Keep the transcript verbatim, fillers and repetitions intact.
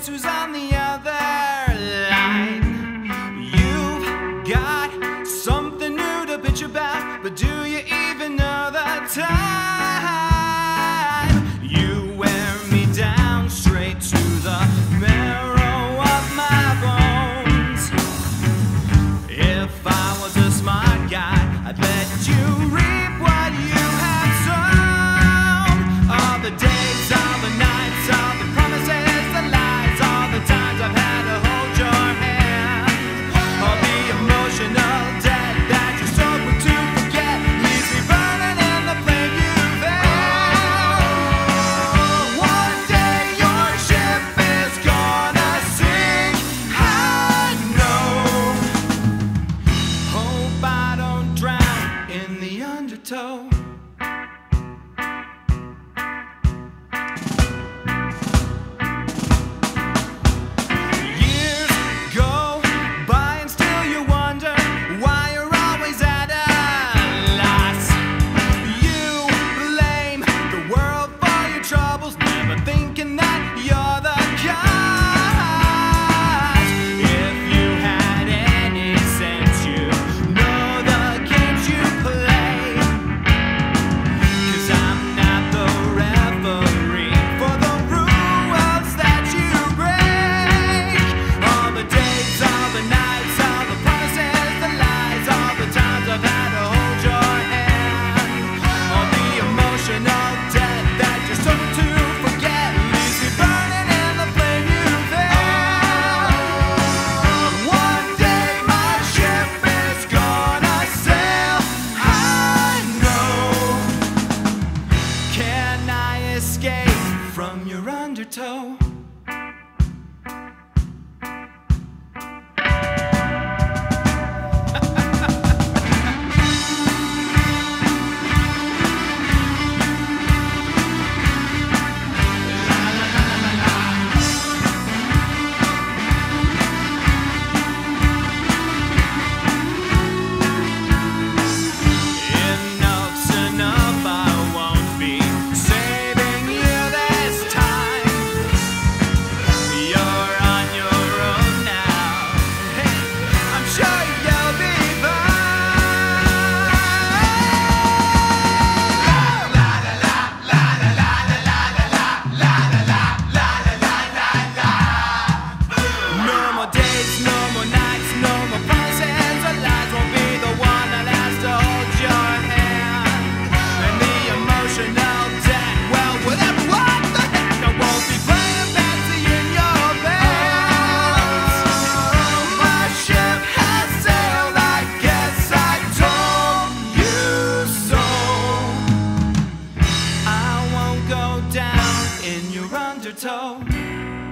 guess who's on the other line? You've got something new to bitch about, but do you even know the time? You wear me down straight to the marrow of my bones. If I was a smart guy, I'd let you reap what you have sown. All the days, all the nights, all the promises, the lies, all the times I've had to hold your hand. All the emotional debt that you're so quick to forget leaves me burning in the flame you found. One day your ship is gonna sink, I know. Hope I don't drown in the undertow. Escape from your undertow. Undertow.